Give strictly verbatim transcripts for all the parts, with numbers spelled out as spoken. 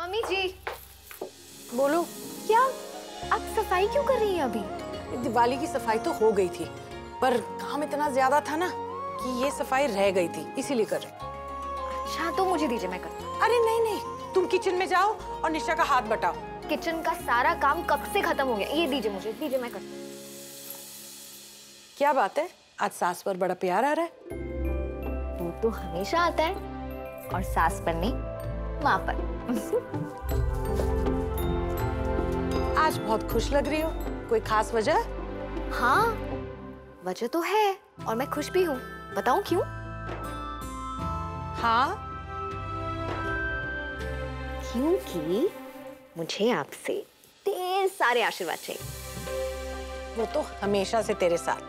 Mummy जी। बोलो। क्या आप सफाई क्यों कर रही हैं अभी? दिवाली की सफाई तो हो गई थी, पर काम इतना ज्यादा था ना कि ये सफाई रह गई थी, इसीलिए कर रही। अच्छा तो मुझे दीजिए, मैं करती हूँ। अरे नहीं नहीं, तुम किचन में जाओ और निशा का हाथ बटाओ। किचन का सारा काम कब से खत्म हो गया। ये दीजिए मुझे, दीजिए मैं करती हूँ। क्या बात है, आज सास पर बड़ा प्यार आ रहा है? वो तो हमेशा आता है, और सास पर नहीं, माँ पर। आज बहुत खुश लग रही हो, कोई खास वजह? हाँ वजह तो है, और मैं खुश भी हूँ। बताऊँ क्यों? हाँ, क्योंकि मुझे आपसे ढेर सारे आशीर्वाद चाहिए। वो तो हमेशा से तेरे साथ।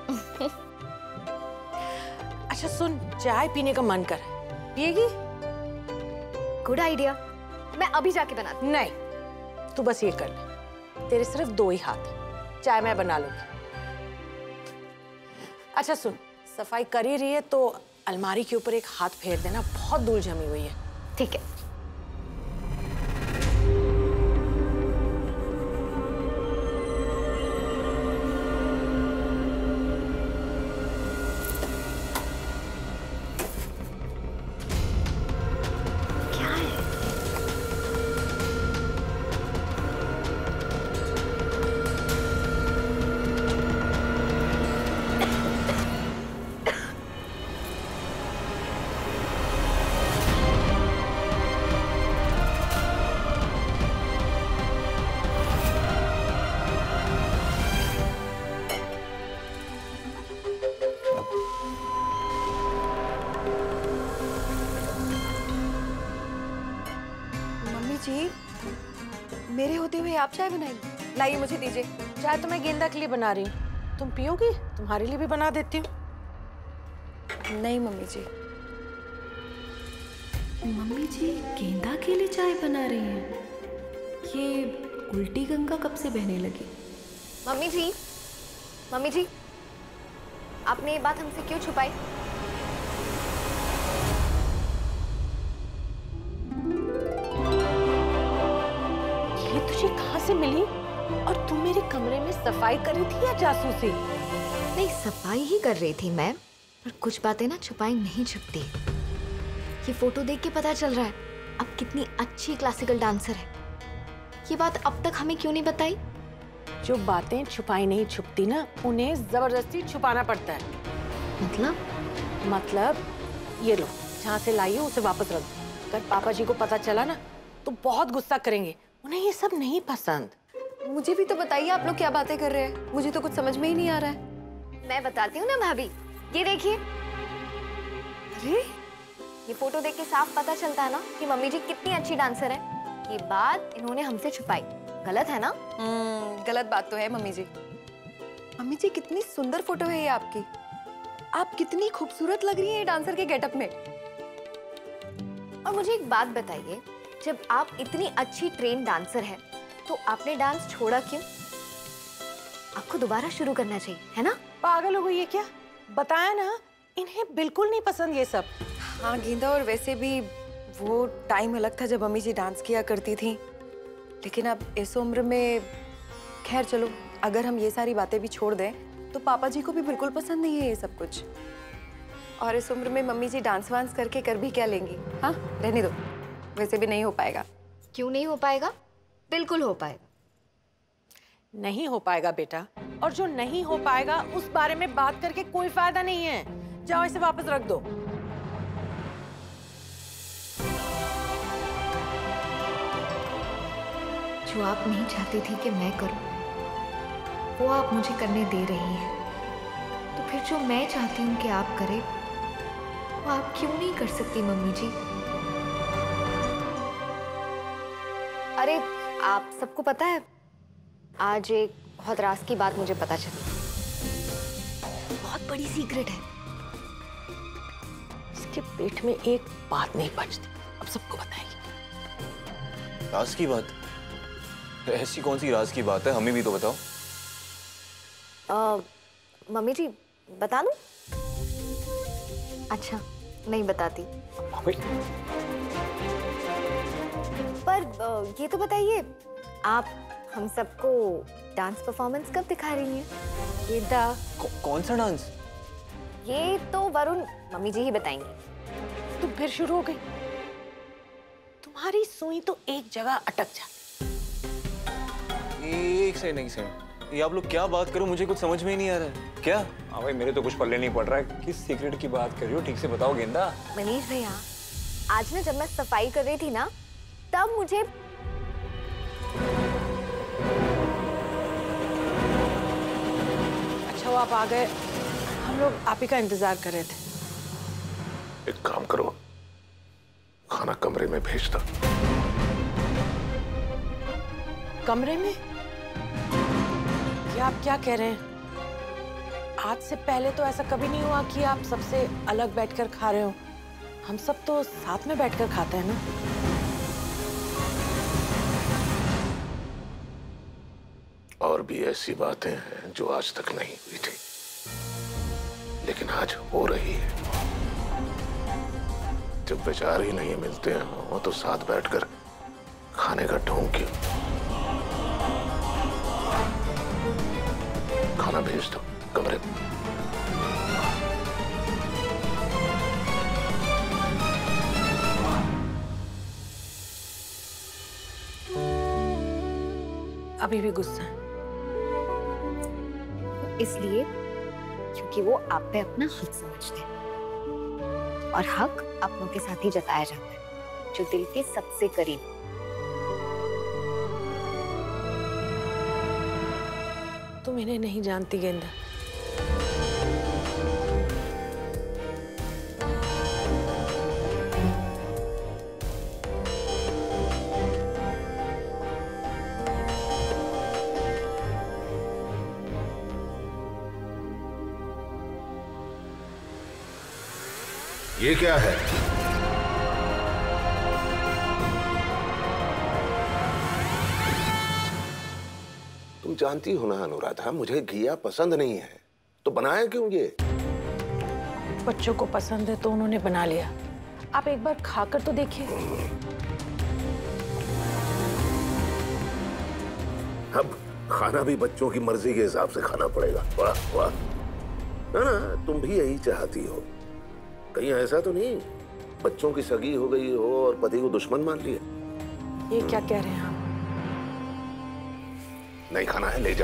अच्छा सुन, चाय पीने का मन कर, पिएगी? गुड आइडिया, मैं अभी जाके बनाती हूँ। नहीं, तू बस ये कर ले, तेरे सिर्फ दो ही हाथ हैं, चाय मैं बना लूंगी। अच्छा सुन, सफाई कर ही रही है तो अलमारी के ऊपर एक हाथ फेर देना, बहुत धूल जमी हुई है। ठीक है। जी, मेरे होते हुए आप चाय बनाएंगे? लाइए मुझे दीजिए। चाय तो मैं गेंदा के लिए बना रही हूँ, तुम पियोगी? तुम्हारे लिए भी बना देती हूँ। नहीं मम्मी जी। मम्मी जी गेंदा के लिए चाय बना रही हैं? ये उल्टी गंगा कब से बहने लगी? मम्मी जी, मम्मी जी, आपने ये बात हमसे क्यों छुपाई? कहाँ से मिली? और तुम मेरे कमरे में सफाई कर रही थी या जासूसी? नहीं, सफाई ही कर रही थी मैं, पर कुछ बातें ना छुपाई नहीं छुपती। ये फोटो देख के पता चल रहा है अब कितनी अच्छी क्लासिकल डांसर है। ये बात अब तक हमें क्यों नहीं बताई? जो बातें छुपाई नहीं छुपती ना, उन्हें जबरदस्ती छुपाना पड़ता है। मतलब? मतलब ये लो, जहाँ से लाई हो उसे वापस रख दो। अगर पापा जी को पता चला ना तो बहुत गुस्सा करेंगे, उन्हें ये सब नहीं पसंद। मुझे भी तो बताइए, आप लोग क्या बातें कर रहे हैं? मुझे तो कुछ समझ में ही नहीं आ रहा है। मैं बताती हूँ ना भाभी, ये देखिए। अरे ये फोटो देख के साफ पता चलता है ना कि मम्मी जी कितनी अच्छी डांसर है। ये बात इन्होंने हमसे छुपाई, गलत है ना? हम्म, गलत बात तो है मम्मी जी। मम्मी जी कितनी सुंदर फोटो है ये आपकी। आप कितनी खूबसूरत लग रही हैं डांसर के गेटअप में। और मुझे एक बात बताइए, जब आप इतनी अच्छी ट्रेन डांसर हैं, तो आपने डांस छोड़ा क्यों? आपको दोबारा शुरू करना चाहिए, है ना? पागल हो गई है क्या? बताया ना, इन्हें बिल्कुल नहीं पसंद ये सब। हाँ गेंदा, और वैसे भी वो टाइम अलग था जब मम्मी जी डांस किया करती थी, लेकिन अब इस उम्र में, खैर चलो, अगर हम ये सारी बातें भी छोड़ दें तो पापा जी को भी बिल्कुल पसंद नहीं है ये सब कुछ। और इस उम्र में मम्मी जी डांस वांस करके कर भी क्या लेंगी? हाँ रहने दो, वैसे भी नहीं हो पाएगा। क्यों नहीं हो पाएगा? बिल्कुल हो पाएगा। नहीं हो पाएगा बेटा, और जो नहीं हो पाएगा उस बारे में बात करके कोई फायदा नहीं है। जाओ इसे वापस रख दो। जो आप नहीं चाहती थी कि मैं करूं, वो आप मुझे करने दे रही हैं। तो फिर जो मैं चाहती हूं कि आप करें, वो आप क्यों नहीं कर सकती मम्मी जी? अरे आप सबको पता है, आज एक बहुत राज की बात मुझे पता चली। बहुत बड़ी सीक्रेट है। इसके पेट में एक बात नहीं बचती, अब सबको बताएगी। राज की बात? ऐसी कौन सी राज की बात है, हमें भी तो बताओ। आ, मम्मी जी बता दूं? अच्छा नहीं बताती, पर अ, ये तो बताइए, आप हम सबको डांस परफॉर्मेंस कब दिखा रही हैं? गेंदा, कौ, कौन सा डांस? ये तो वरुण मम्मी जी ही बताएंगी। तुम फिर शुरू हो गई। तुम्हारी सुई तो एक जगह अटक जाती। एक सेकंड एक सेकंड, ये आप लोग क्या बात करो, मुझे कुछ समझ में ही नहीं आ रहा है। क्या? हाँ भाई, मेरे तो कुछ पल्ले नहीं पड़ रहा है। किस सीक्रेट की बात कर रही हो, ठीक से बताओ गेंदा। मनीष भैया, आज ना जब मैं सफाई कर रही थी ना, तब मुझे अच्छा वो आप आ गए, हम लोग आप ही का इंतजार कर रहे थे। एक काम करो, खाना कमरे में भेज दो। कमरे में? ये आप क्या कह रहे हैं? आज से पहले तो ऐसा कभी नहीं हुआ कि आप सबसे अलग बैठकर खा रहे हो। हम सब तो साथ में बैठकर खाते हैं ना। और भी ऐसी बातें हैं जो आज तक नहीं हुई थी, लेकिन आज हो रही है। जब विचार ही नहीं मिलते हैं वो तो साथ बैठकर खाने का ढोंग क्यों? खाना भेज दो कमरे में। अभी भी गुस्सा है? इसलिए क्योंकि वो आप पे अपना हक समझते हैं, और हक अपनों के साथ ही जताया जाता है, जो दिल के सबसे करीब। तुम इन्हें नहीं जानती गेंदा। ये क्या है? तुम जानती हो ना अनुराधा, मुझे घिया पसंद नहीं है, तो बनाया क्यों ये? बच्चों को पसंद है तो उन्होंने बना लिया। आप एक बार खाकर तो देखिए। अब खाना भी बच्चों की मर्जी के हिसाब से खाना पड़ेगा। वाह वाह, ना ना, तुम भी यही चाहती हो। कहीं ऐसा तो नहीं बच्चों की सगी हो गई हो और पति को दुश्मन मान लिया? ये क्या कह रहे हैं आप? नहीं खाना है, ले जा।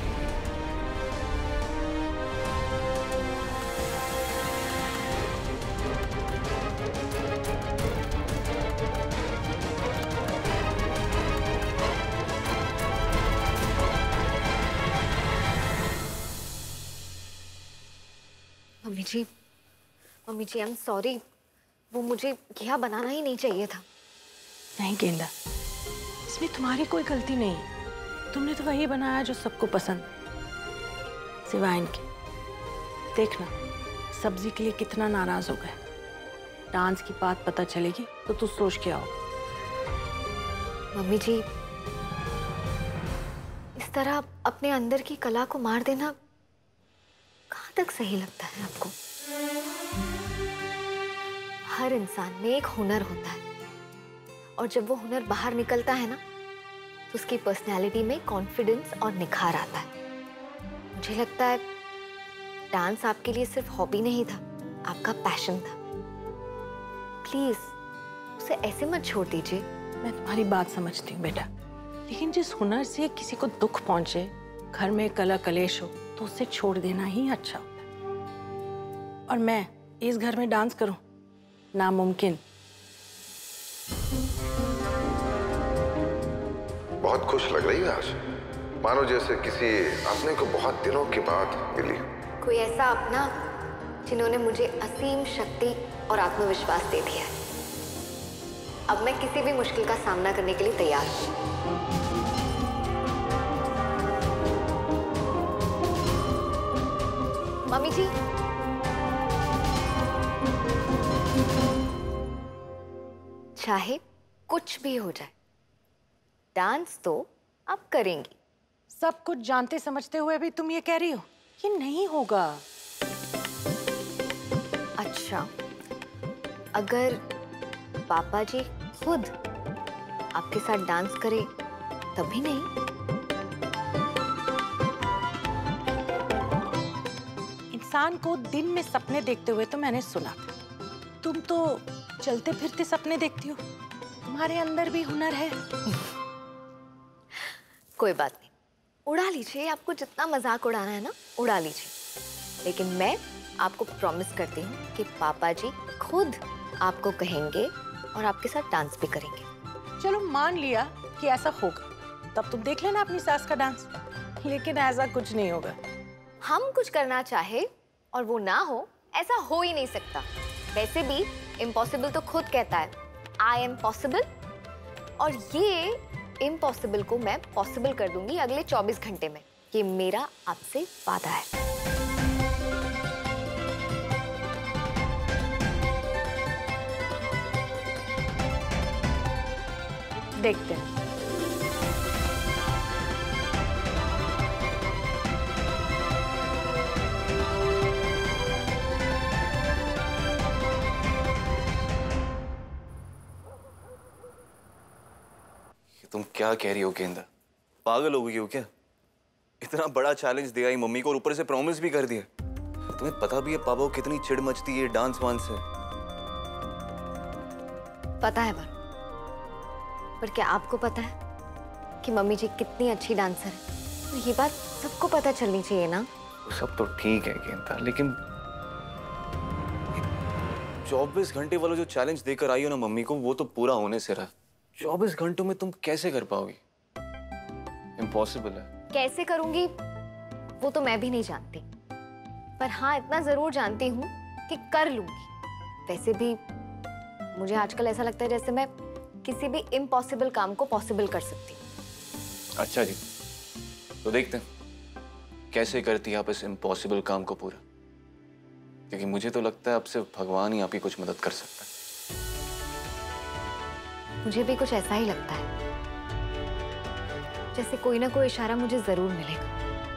मम्मी जी, मम्मी जी, आई एम सॉरी, वो मुझे घिया बनाना ही नहीं चाहिए था। नहीं गेंदा, इसमें तुम्हारी कोई गलती नहीं है। तुमने तो वही बनाया जो सबको पसंद, सिवाय इनके। देखना सब्जी के लिए कितना नाराज हो गए। डांस की बात पता चलेगी तो तू सोच के आओ। मम्मी जी, इस तरह अपने अंदर की कला को मार देना कहाँ तक सही लगता है आपको? हर इंसान में एक हुनर होता है, और जब वो हुनर बाहर निकलता है ना, तो उसकी पर्सनैलिटी में कॉन्फिडेंस और निखार आता है। मुझे लगता है डांस आपके लिए सिर्फ हॉबी नहीं था, आपका पैशन था। प्लीज उसे ऐसे मत छोड़ दीजिए। मैं तुम्हारी बात समझती हूँ बेटा, लेकिन जिस हुनर से किसी को दुख पहुंचे, घर में कला कलेश हो, तो उसे छोड़ देना ही अच्छा होता है। और मैं इस घर में डांस करूं, नामुमकिन। बहुत खुश लग रही है आज, मानो जैसे किसी अपने को बहुत दिनों के बाद मिली। कोई ऐसा अपना जिन्होंने मुझे असीम शक्ति और आत्मविश्वास दे दिया है। अब मैं किसी भी मुश्किल का सामना करने के लिए तैयार हूँ। मम्मी जी, चाहे कुछ भी हो जाए, डांस तो आप करेंगी। सब कुछ जानते समझते हुए भी तुम ये कह रही हो ये नहीं होगा? अच्छा, अगर पापा जी खुद आपके साथ डांस करे तब भी नहीं। इंसान को दिन में सपने देखते हुए तो मैंने सुना था, तुम तो चलते फिरते सपने देखती हो, तुम्हारे अंदर भी हुनर है। कोई बात नहीं, उड़ा लीजिए, आपको जितना मजाक उड़ाना है ना उड़ा लीजिए, लेकिन मैं आपको प्रॉमिस करती हूँ कि पापा जी खुद आपको कहेंगे और आपके साथ डांस भी करेंगे। चलो मान लिया कि ऐसा होगा, तब तुम देख लेना अपनी सास का डांस, लेकिन ऐसा कुछ नहीं होगा। हम कुछ करना चाहे और वो ना हो, ऐसा हो ही नहीं सकता। वैसे भी इम्पॉसिबल तो खुद कहता है आई एम पॉसिबल, और ये इम्पॉसिबल को मैं पॉसिबल कर दूंगी अगले चौबीस घंटे में। ये मेरा आपसे वादा है। देखते हैं। तुम क्या कह रही हो गेंदा? पागल हो गई हो क्या? इतना बड़ा चैलेंज दिया ही मम्मी को और ऊपर से प्रॉमिस भी कर दिया। तुम्हें पता भी है पापा को कितनी चिढ़ मचती है डांस वांस से। पता है पर पर क्या आपको पता है कि मम्मी जी कितनी अच्छी डांसर है? तो ये बात सबको पता चलनी चाहिए ना। सब तो ठीक है गेंदा, लेकिन चौबीस घंटे वाला जो चैलेंज देकर आई हो ना मम्मी को, वो तो पूरा होने से रहा। चौबीस घंटों में तुम कैसे कर पाओगी? इम्पॉसिबल है। कैसे करूंगी वो तो मैं भी नहीं जानती, पर हाँ इतना जरूर जानती हूँ कि कर लूंगी। वैसे भी मुझे आजकल ऐसा लगता है जैसे मैं किसी भी इम्पॉसिबल काम को पॉसिबल कर सकती हूँ। अच्छा जी, तो देखते हैं कैसे करती है आप इस इम्पॉसिबल काम को पूरा, क्योंकि मुझे तो लगता है अब सिर्फ भगवान ही आप ही कुछ मदद कर सकता है। मुझे भी कुछ ऐसा ही लगता है, जैसे कोई ना कोई इशारा मुझे जरूर मिलेगा।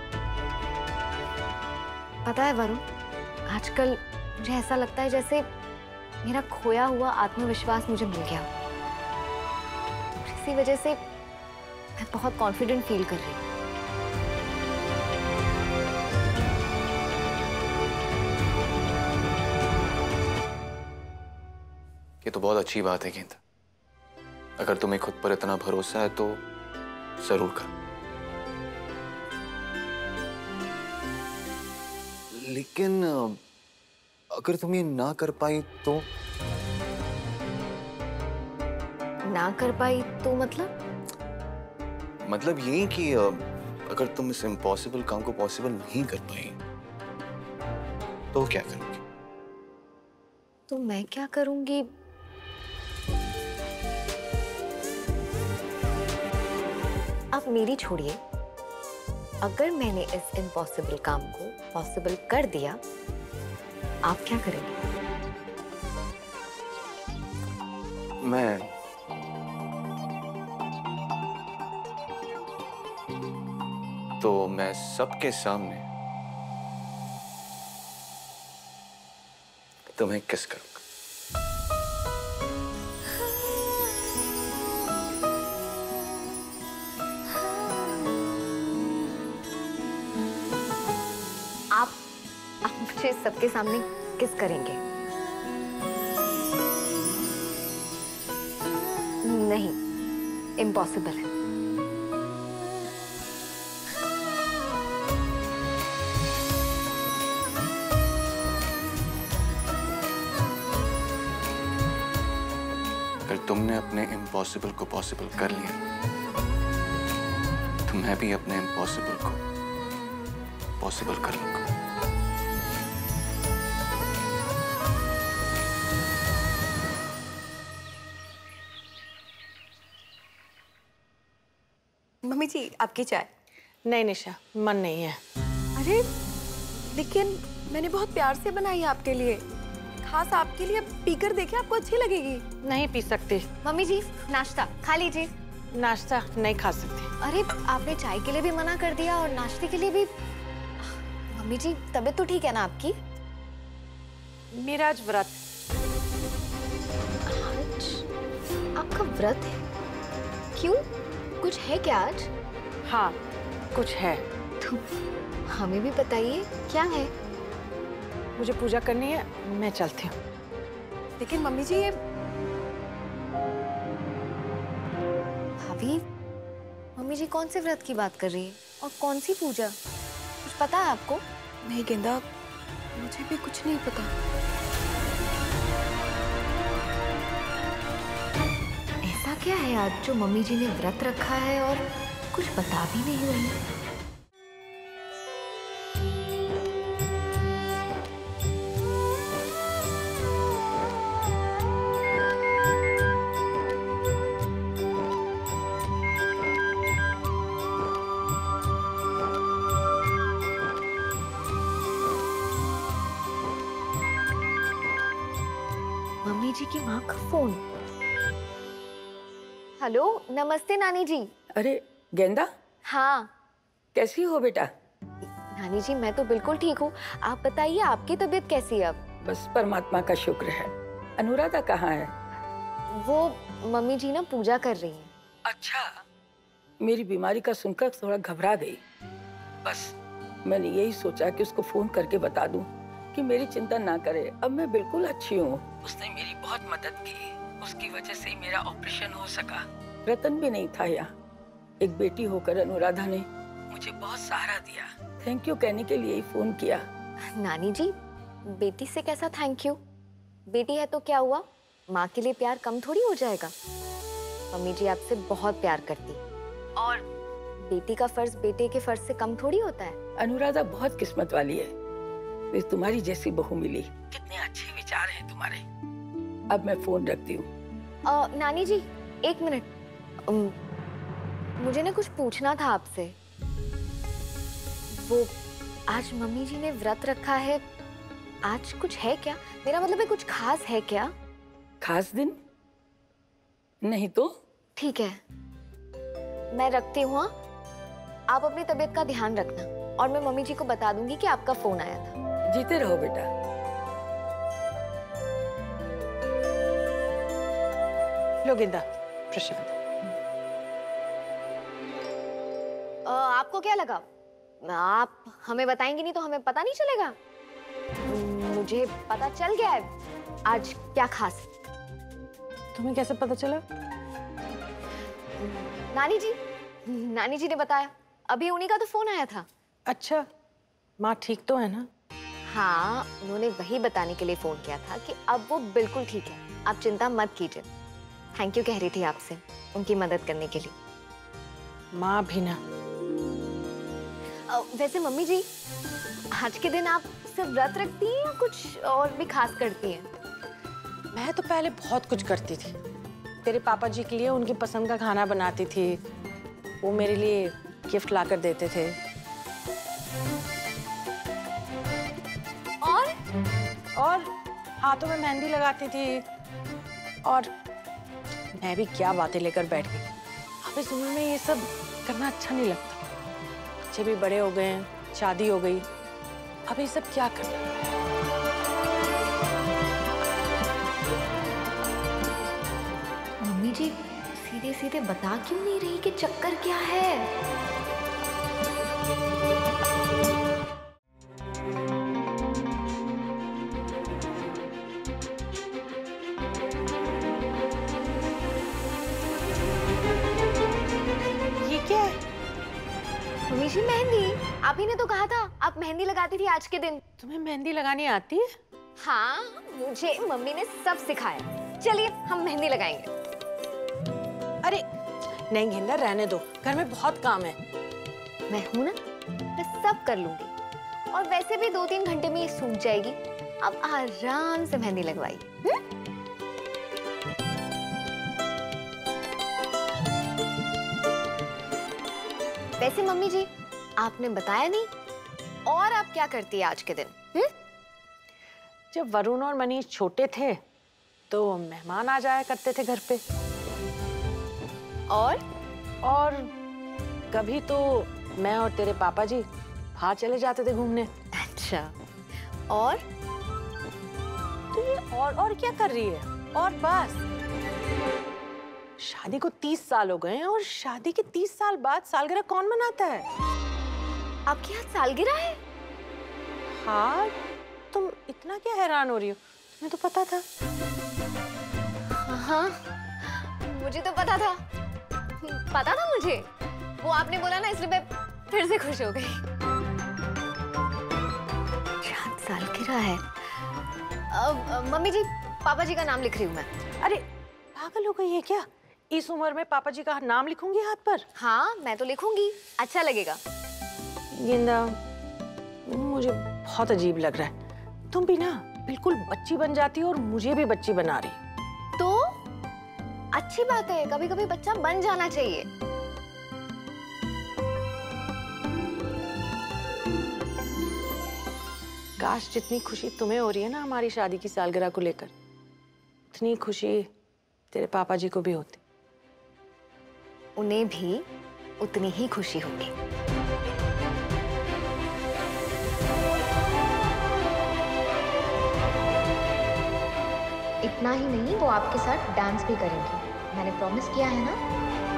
पता है वरुण, आजकल मुझे ऐसा लगता है जैसे मेरा खोया हुआ आत्मविश्वास मुझे मिल गया। इसी वजह से मैं बहुत कॉन्फिडेंट फील कर रही हूँ। ये तो बहुत अच्छी बात है गेंदा। अगर तुम्हें खुद पर इतना भरोसा है तो जरूर करो। लेकिन अगर तुम ये ना कर पाई तो? ना कर पाई तो मतलब? मतलब ये कि अगर तुम इस इम्पॉसिबल काम को पॉसिबल नहीं कर पाई तो क्या करोगी? तो मैं क्या करूंगी? आप मेरी छोड़िए, अगर मैंने इस इम्पॉसिबल काम को पॉसिबल कर दिया, आप क्या करेंगे? मैं तो मैं सबके सामने तुम्हें किस करूंगा। आप आप मुझे सबके सामने किस करेंगे? नहीं, इम्पॉसिबल है। अगर तुमने अपने इम्पॉसिबल को पॉसिबल कर लिया तो मैं भी अपने इम्पॉसिबल को पॉसिबल कर लूंगा। मम्मी जी आपकी चाय। नहीं निशा, मन नहीं है। अरे लेकिन मैंने बहुत प्यार से बनाई है आपके लिए, खास आपके लिए। पीकर देखे, आपको अच्छी लगेगी। नहीं पी सकती। मम्मी जी नाश्ता खा लीजिए। नाश्ता नहीं खा सकती। अरे आपने चाय के लिए भी मना कर दिया और नाश्ते के लिए भी। मम्मी जी तबीयत तो ठीक है ना आपकी? मेरा आज व्रत। आज आपका व्रत है? क्यों? कुछ है क्या आज? हाँ, कुछ है। तो हमें भी बताइए, क्या है? मुझे पूजा करनी है, मैं चलती हूँ। लेकिन मम्मी जी, ये भाभी, मम्मी जी कौन से व्रत की बात कर रही है और कौन सी पूजा? कुछ पता है आपको? नहीं गेंदा, मुझे भी कुछ नहीं पता। ऐसा क्या है आज जो मम्मी जी ने व्रत रखा है और कुछ बता भी नहीं रही? मम्मी जी की माँ का फोन। हेलो, नमस्ते नानी जी। अरे गेंदा, हाँ कैसी हो बेटा? नानी जी, मैं तो बिल्कुल ठीक हूँ। आप बताइए, आपकी तबीयत कैसी है अब? बस परमात्मा का शुक्र है। अनुराधा कहाँ है? वो मम्मी जी ना पूजा कर रही हैं। अच्छा, मेरी बीमारी का सुनकर थोड़ा घबरा गई। बस मैंने यही सोचा कि उसको फोन करके बता दूं कि मेरी चिंता ना करे, अब मैं बिल्कुल अच्छी हूँ। उसने मेरी बहुत मदद की, उसकी वजह से ही मेरा ऑपरेशन हो सका। रतन भी नहीं था यहाँ। एक बेटी होकर अनुराधा ने मुझे बहुत सहारा दिया। थैंक यू कहने के लिए ही फोन किया। नानी जी, बेटी से कैसा थैंक यू? बेटी है तो क्या हुआ, माँ के लिए प्यार कम थोड़ी हो जाएगा। मम्मी जी आपसे बहुत प्यार करती और बेटी का फर्ज बेटे के फर्ज से कम थोड़ी होता है। अनुराधा बहुत किस्मत वाली है, वे तुम्हारी जैसी बहू मिली। कितने अच्छे विचार हैं तुम्हारे। अब मैं फोन रखती हूँ। नानी जी एक मिनट, अम, मुझे ना कुछ पूछना था आपसे। वो आज मम्मी जी ने व्रत रखा है, आज कुछ है क्या? मेरा मतलब है कुछ खास है क्या? खास दिन नहीं तो? ठीक है, मैं रखती हूँ। हाँ? आप अपनी तबीयत का ध्यान रखना और मैं मम्मी जी को बता दूंगी कि आपका फोन आया था। जीते रहो बेटा। लो गेंदा, प्रशांत। आपको क्या लगा, आप हमें बताएंगे नहीं तो हमें पता नहीं चलेगा? मुझे पता चल गया है आज क्या खास है। तुम्हें कैसे पता चला? नानी जी, नानी जी ने बताया, अभी उन्हीं का तो फोन आया था। अच्छा, माँ ठीक तो है ना? हाँ, उन्होंने वही बताने के लिए फोन किया था कि अब वो बिल्कुल ठीक है, आप चिंता मत कीजिए। थैंक यू कह रही थी आपसे उनकी मदद करने के लिए। माँ भी ना। वैसे मम्मी जी, आज के दिन आप सिर्फ व्रत रखती हैं या कुछ और भी खास करती हैं? मैं तो पहले बहुत कुछ करती थी। तेरे पापा जी के लिए उनकी पसंद का खाना बनाती थी, वो मेरे लिए गिफ्ट लाकर देते थे। और और हाथों में मेहंदी लगाती थी। और मैं भी क्या बातें लेकर बैठ गई। अब इस उम्र में ये सब करना अच्छा नहीं लगता। बच्चे भी बड़े हो गए हैं, शादी हो गई, अब ये सब क्या करना। मम्मी जी सीधे सीधे बता क्यों नहीं रही कि चक्कर क्या है? ये क्या है? मम्मी जी मेहंदी, आप ही ने तो कहा था आप मेहंदी लगाती थी आज के दिन। तुम्हें मेहंदी लगानी आती है? हाँ, मुझे मम्मी ने सब सिखाया। चलिए हम मेहंदी लगाएंगे। अरे नहीं गेंदा, रहने दो, घर में बहुत काम है। मैं हूं ना, मैं सब कर लूंगी। और वैसे भी दो तीन घंटे में ये सूख जाएगी। अब आराम से मेहंदी लगवाई। वैसे मम्मी जी, आपने बताया नहीं, और आप क्या करती है आज के दिन? हुँ? जब वरुण और मनीष छोटे थे तो मेहमान आ जाया करते थे घर पे। और और कभी तो मैं और तेरे पापा जी बाहर चले जाते थे घूमने। अच्छा, और तो ये और और क्या कर रही है? और बस शादी को तीस साल हो गए हैं और शादी के तीस साल बाद सालगिरह कौन मनाता है? आपके यहाँ सालगिरह है? हाँ, तुम इतना क्या हैरान हो रही हो? तुम्हें तो पता था। हाँ, मुझे तो पता था। पता था मुझे। वो आपने बोला ना, इसलिए मैं फिर से खुश हो गई। शायद सालगिरह है। अब मम्मी जी, पापा जी का नाम लिख रही हूँ मैं। अरे पागल हो गई है क्या? इस उम्र में पापा जी का नाम लिखूंगी हाथ पर? हाँ, मैं तो लिखूंगी, अच्छा लगेगा। गेंदा, मुझे बहुत अजीब लग रहा है। तुम भी ना बिल्कुल बच्ची बन जाती हो और मुझे भी बच्ची बना रही। तो अच्छी बात है, कभी कभी बच्चा बन जाना चाहिए। काश जितनी खुशी तुम्हें हो रही है ना हमारी शादी की सालगिरह को लेकर, उतनी खुशी तेरे पापा जी को भी होती। उन्हें भी उतनी ही खुशी होगी। इतना ही नहीं, वो आपके साथ डांस भी करेंगी। मैंने प्रॉमिस किया है ना।